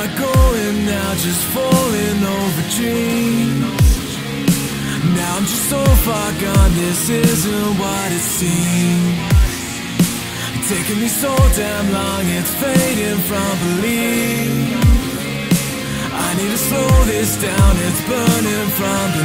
I going now? Just falling over dreams. Now I'm just so far gone, this isn't what it seems. Taking me so damn long, it's fading from belief. I need to slow this down, it's burning from belief.